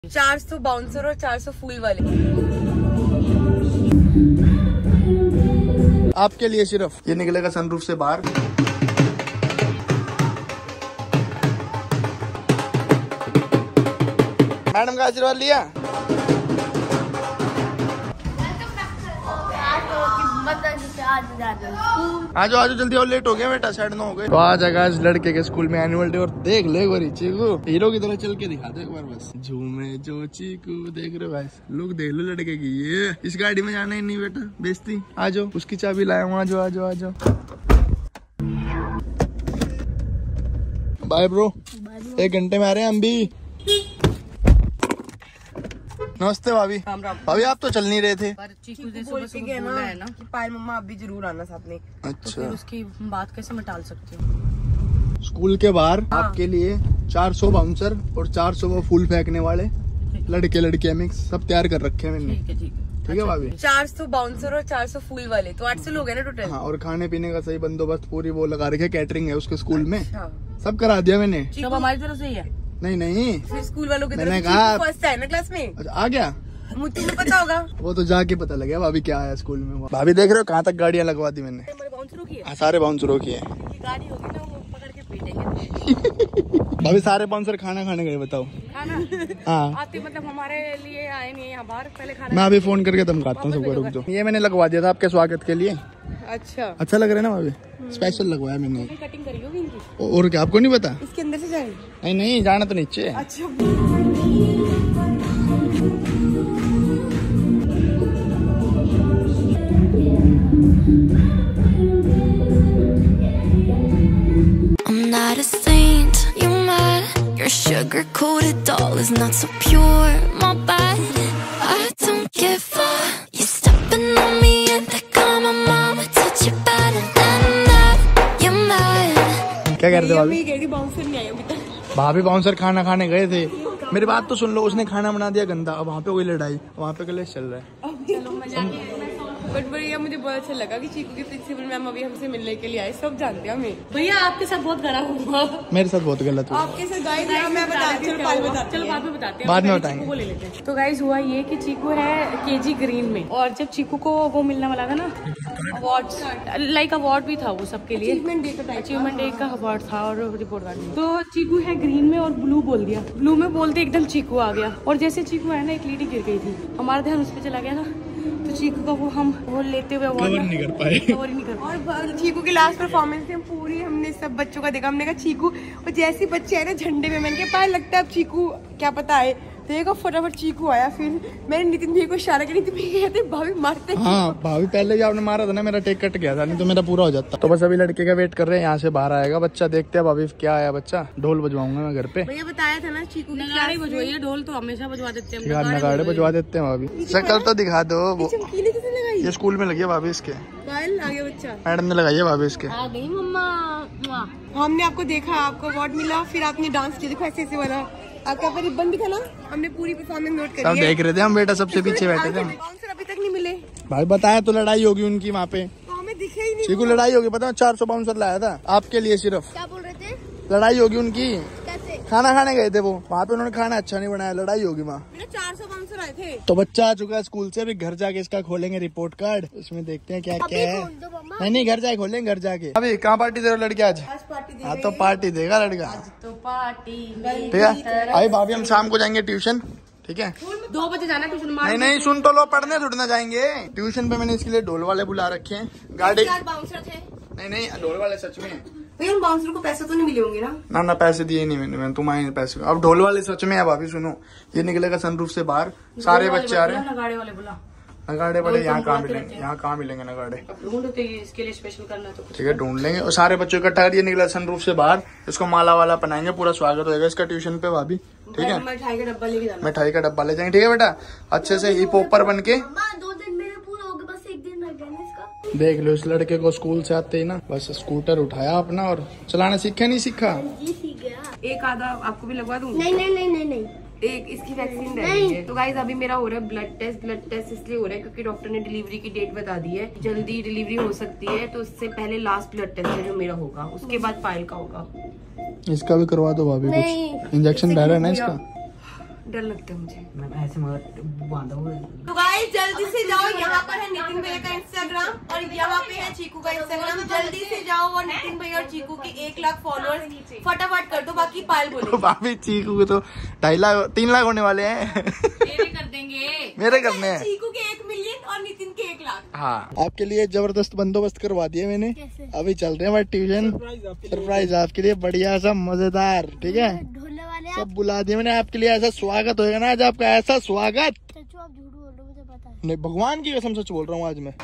400 bouncer और 400 फूल वाले आपके लिए सिर्फ। ये निकलेगा सनरूफ से बाहर। मैडम का आशीर्वाद लिया। आज आज जल्दी और लेट हो गया बेटा, 9:30 हो गए। तो आज आएगा इस लड़के के स्कूल में एनुअल डे और देख ले वो चीकू हीरो की तरह चल के दिखा दो एक बार बस। झूमे जो चीकू देख रहे हो गाइस, लुक देख लो लड़के की। ये इस गाड़ी में जाना ही नहीं बेटा, बेइज्जती। आ जाओ, उसकी चाबी लाया हूँ। आ जाओ आ जाओ आ जाओ। बाय ब्रो, 1 घंटे में आ रहे हैं हम भी। नमस्ते भाभी। भाभी आप तो चल नहीं रहे थे। पर चीकू बोल के गए ना कि पायल मम्मा आप भी जरूर आना साथ में। अच्छा, तो फिर उसकी बात कैसे मैं टाल सकती हूँ। स्कूल के बाहर आपके लिए 400 बाउंसर और 400 वो फूल फेंकने वाले लड़के लड़कियां मिक्स सब तैयार कर रखे हैं मैंने। ठीक है भाभी। 400 बाउंसर और 400 फूल वाले, तो 800 लोग हैं ना टोटल। हाँ, और खाने पीने का सही बंदोबस्त पूरी वो लगा रखे, कैटरिंग है उसके स्कूल में। अच्छा। सब करा दिया मैंने। सब हमारी तरफ से ही है। नहीं फिर स्कूल वालों की मैंने तरफ कहा फर्स्ट है ना क्लास में। अच्छा, आ गया। मुझे तो पता होगा। वो तो जाके पता लगे भाभी क्या आया स्कूल में। भाभी देख रहे हो कहाँ तक गाड़ियाँ लगवा दी मैंने। सारे बाउंसरों की है। गाड़ी होगी ना वो पकड़ के पीटेंगे। भाभी सारे बाउंसर खाना खाने गए, बताओ। खाना हाँ आते मतलब हमारे लिए आए नहीं यहाँ बाहर, पहले खाना। मैं अभी फोन करके धमकाता हूँ सबको, रुक जाओ। ये मैंने लगवा दिया था आपके स्वागत के लिए। अच्छा लग रहा है ना भाभी? स्पेशल लगवाया मैंने। कटिंग करी होगी इनकी। और क्या आपको नहीं पता? इसके अंदर से जाए? नहीं जाना तो नीचे। अच्छा। I'm not a saint, you're mad. Your sugar-coated doll is not so pure, my bad. I don't give a you stepping on me and like I'm a mama, touch your bad and then that you're mad. क्या कर रहे हो भाभी? मेरी bouncer नहीं आई अभी तक। भाभी बाउंसर खाना खाने गए थे। मेरी बात तो सुन लो, उसने खाना बना दिया गंदा। अब वहाँ पे कोई लड़ाई, वहाँ पे कलेश चल रहा है। चलो मजा। बट भैया मुझे बहुत अच्छा लगा कि चीकू की प्रिंसिपल मैम अभी हमसे मिलने के लिए आए। सब जानते हैं हमें। भैया आपके साथ बहुत गलत हुआ। मेरे साथ बहुत गलत हुआ। आपके साथ गाइस मैं बताती हूँ, चलो बाद में बताते हैं। बाद में बताएंगे। चीकू को ले लेते हैं। तो गाइस हुआ ये कि चीकू है केजी ग्रीन में, और जब चीकू को वो मिलने वाला था ना अवार्ड, लाइक अवार्ड भी था वो सबके लिए, अचीवमेंट डे का अवार्ड था और रिपोर्ट कार्ड। तो चीकू है ग्रीन में और ब्लू बोल दिया। ब्लू में बोलते एकदम चीकू आ गया, और जैसे चीकू है ना एक लीडी गिर गई थी, हमारा ध्यान उस पर चला गया था। तो चीकू का वो लेते हुए कवर नहीं कर पाए। और चीकू की लास्ट परफॉर्मेंस थी पूरी, हमने सब बच्चों का देखा। हमने कहा चीकू, और जैसे बच्चे है ना झंडे में, मैंने कहा लगता है अब चीकू क्या पता है, देखो फटाफट चीकू आया। फिर मैंने नितिन भैया को इशारा किया, नितिन भैया कहते भाभी मारते। हाँ भाभी पहले जब आपने मारा था ना, मेरा टेक कट गया था, नहीं तो मेरा पूरा हो जाता। तो बस अभी लड़के का वेट कर रहे हैं, यहाँ से बाहर आएगा बच्चा। देखते हैं भाभी क्या आया बच्चा। ढोल बजवाऊंगा मैं घर पे। भैया बताया था ना चीकू की नगाड़े बजवाइए, ढोल तो हमेशा बजवा देते हैं। नगाड़े बजवा देते हैं भाभी। शक्ल तो दिखा दो। ये स्कूल में लगी है भाभी इसके। आगे बच्चा मैडम ने लगाई है भाभी इसके। आ गई मम्मा। हमने आपको देखा, आपको अवार्ड मिला, फिर आपने डांस किया, देखो ऐसे बना। आपका पर रिबन भी था ना, हमने पूरी परफॉर्मेंस नोट करी है। सब देख रहे थे हम बेटा, सबसे पीछे बैठे थे। बाउंसर अभी तक नहीं मिले भाई। बताया तो लड़ाई होगी उनकी वहाँ पे, तो हमें दिखे ही नहीं। चीकू लड़ाई होगी, पता है 400 बाउंसर लाया था आपके लिए सिर्फ। क्या बोल रहे थे? लड़ाई होगी उनकी। कैसे? खाना खाने गए थे वो, वहाँ पे उन्होंने खाना अच्छा नहीं बनाया, लड़ाई होगी वहाँ। 400 बाउंसर आए थे। तो बच्चा आ चुका है स्कूल से, अभी घर जाके इसका खोलेंगे रिपोर्ट कार्ड, इसमें देखते हैं क्या क्या है। नहीं घर जाके खोलेंगे, घर जाके। अभी कहाँ पार्टी दे रहे हो लड़के आज? पार्टी हाँ तो पार्टी देगा लड़का। तो पार्टी ठीक है। अभी भाभी हम शाम को जाएंगे ट्यूशन, ठीक है? 2 बजे जाना ट्यूशन। नहीं सुन तो लो, पढ़ने थोड़ी ना जाएंगे ट्यूशन पे। मैंने इसके लिए ढोल वाले बुला रखे हैं। गाड़ी बाउंसर थे। नहीं ढोल वाले सच में। भैया उन बाउंसर को पैसे तो नहीं मिले होंगे ना? ना पैसे दिए नहीं मैंने तुम आए पैसे। अब ढोल वाले सच में है भाभी, सुनो। ये निकलेगा सनरूफ से बाहर, सारे बच्चे आ रहे हैं। नगाड़े वाले बुला। नगाड़े बड़े यहाँ कहाँ मिलेंगे, यहाँ कहाँ मिलेंगे नगाड़े? ढूंढते इसके लिए स्पेशल करना तो ठीक है, ढूंढ लेंगे। और सारे बच्चों इकट्ठा कर, ये निकला सनरूफ से बाहर, इसको माला वाला पहनाएंगे, पूरा स्वागत होगा इसका ट्यूशन पे भाभी। ठीक है, मिठाई का डब्बा लेके जाना। मिठाई का डब्बा ले जाएंगे, ठीक है बेटा? अच्छे से हिप हॉपर बन के। 2 दिन मेरे पूरा हो गया, बस 1 दिन रह गया इसका। देख लो इस लड़के को, स्कूल से आते ही ना बस स्कूटर उठाया अपना, और चलाना सीखा नहीं सीखा। जी सीख गया। एक आधा आपको भी लगवा दूं? नहीं। एक इसकी वैक्सीन रह गई है। तो गाइस अभी मेरा हो रहा है ब्लड टेस्ट इसलिए हो रहा है क्योंकि डॉक्टर ने डिलीवरी की डेट बता दी है, जल्दी डिलीवरी हो सकती है। तो उससे पहले लास्ट ब्लड टेस्ट है जो मेरा होगा, उसके बाद पायल का होगा। इसका भी करवा दो भाभी, कुछ इंजेक्शन डाला है ना इसका? डर लगता है मुझे। मैं ऐसे मगर बांधा हुआ है। तो गाइस जल्दी से जाओ, यहाँ पर है नितिन भैया का इंस्टाग्राम और यहाँ पे है चीकू का इंस्टाग्राम। जल्दी से जाओ और नितिन भैया और चीकू के 1 लाख फॉलोअर्स फटाफट कर दो, बाकी पायल बोले। भाभी चीकू के तो 2.5 लाख 3 लाख होने वाले हैं। मेरे कर देंगे, मेरे करने हैं। चीकू के 1 मिलियन और नितिन के 1 लाख। हाँ, आपके लिए जबरदस्त बंदोबस्त करवा दिया मैंने। अभी चल रहे हैं ट्यूशन, सरप्राइज आपके लिए बढ़िया सा मजेदार। ठीक है, सब बुला दिया मैंने आपके लिए। ऐसा स्वागत होएगा ना आज आपका, ऐसा स्वागत। आप झूठ बोल रहे हो, मुझे पता है। नहीं, भगवान की कसम सच बोल रहा हूँ आज मैं।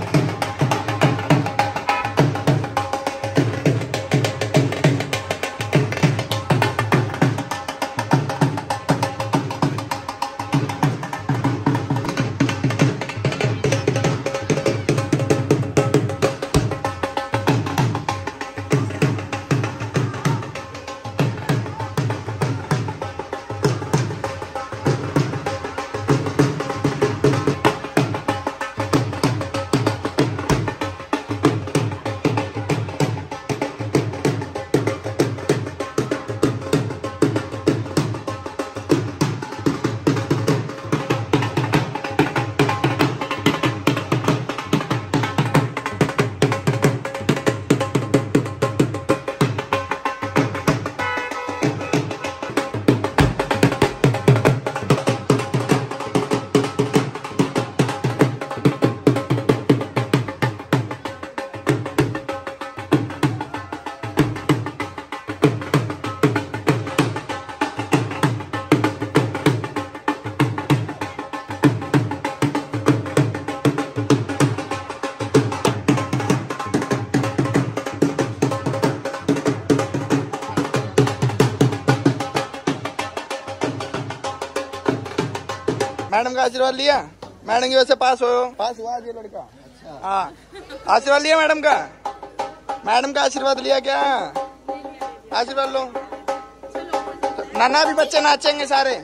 मैडम का आशीर्वाद लिया? मैडम की वजह से पास हुआ आज ये लड़का। अच्छा, हाँ, आशीर्वाद लिया मैडम का? मैडम का आशीर्वाद लिया क्या? आशीर्वाद लो। नाना भी बच्चे नाचेंगे सारे।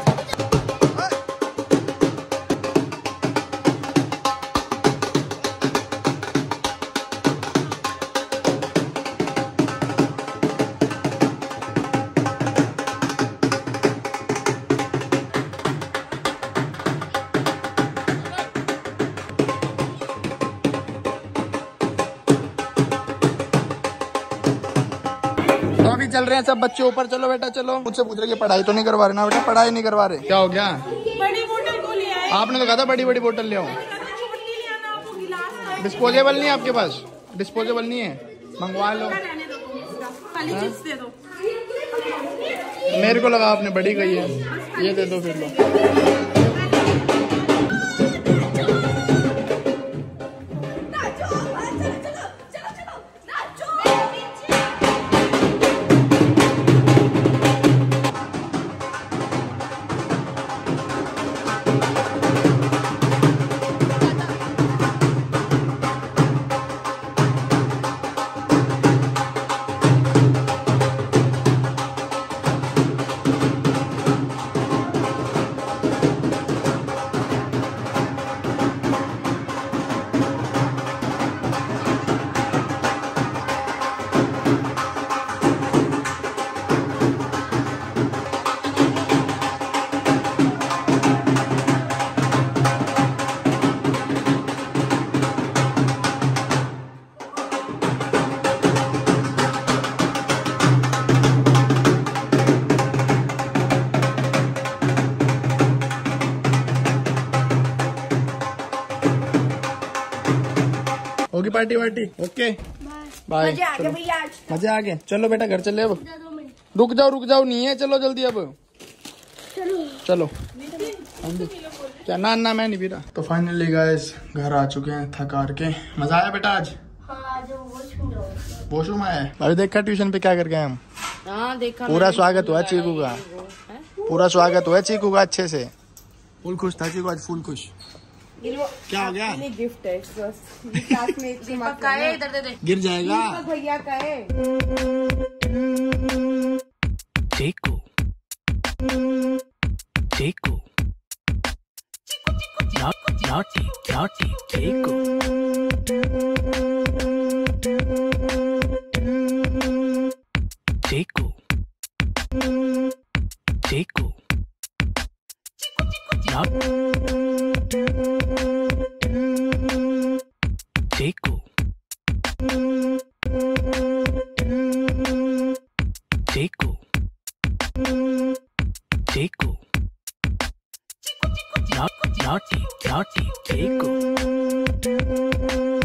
चल रहे हैं सब बच्चे ऊपर। चलो बेटा चलो। मुझसे पूछ रहे कि पढ़ाई तो नहीं करवा रहे ना बेटा? पढ़ाई नहीं करवा रहे। क्या हो गया? बड़ी बोतल को ले आए। आपने तो कहा था बड़ी बड़ी बोतल ले आओ। डिस्पोजेबल नहीं है आपके पास? डिस्पोजेबल नहीं है, मंगवा लो। मेरे को लगा आपने बड़ी कही है, ये दे दो फिर लो। होगी पार्टी वार्टी? Okay bye. मजे आ गए। चलो बेटा घर चले अब। रुक जाओ नहीं है, चलो जल्दी अब चलो। क्या? ना ना मैं नहीं पी रहा। तो फाइनली गाइस घर आ चुके हैं थक हार के। मजा आया बेटा आज? वॉशरूम आया है। अभी देखा ट्यूशन पे क्या करके हम। हाँ देखा। पूरा स्वागत हुआ चीकू का, पूरा स्वागत हुआ चीकू का अच्छे से। फुल खुश था चीकू आज, फुल खुश। क्या हो गया? गिफ्ट है बस। में इधर दे दे। गिर जाएगा। भैया का है। चीकू चीकू naughty चीकू। चीकू चीकू Chiku. Chiku. Chiku. Naughty, naughty, Chiku.